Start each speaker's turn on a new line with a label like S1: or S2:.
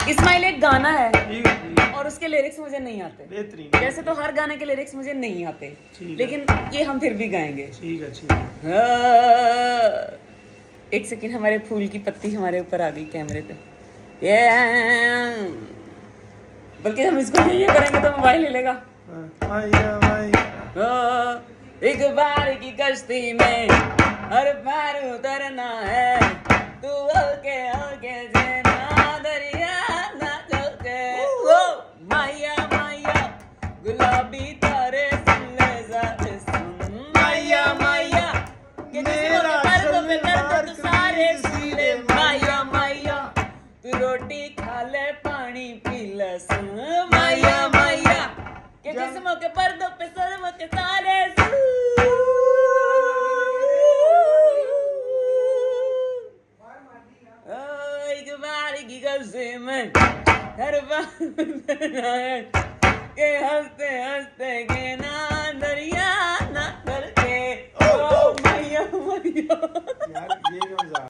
S1: इस्माइल एक गाना है
S2: ठीक है, ठीक है।
S1: और उसके लिरिक्स मुझे नहीं आते।
S2: बेहतरीन।
S1: वैसे तो हर गाने के लिरिक्स मुझे नहीं आते,
S2: ठीक है।
S1: लेकिन ये हम फिर भी गाएंगे।
S2: ठीक है, ठीक है।
S1: एक सेकंड, हमारे फूल की पत्ती हमारे ऊपर आ गई कैमरे पे। ये बल्कि हम इसको ये करेंगे तो मोबाइल ले लेगा।
S2: माया माया
S1: एक बार की कश्ती में हर पार उतरना है, तू हल्के हल्के जेना दरिया ना चलके। ओ माया माया गुलाबी तारे सुन ले ज़रा सुन, माया माया कि मेरा पर्दों पे दर्द तू सारे सुन ले, माया माया तू रोटी खा ले पानी पी ले सुन, माया माया कि जिस्मों के पर्दों पे सदमों के सारे एक बार की कब्जे में हर बार के हंसते हंसते के ना दरिया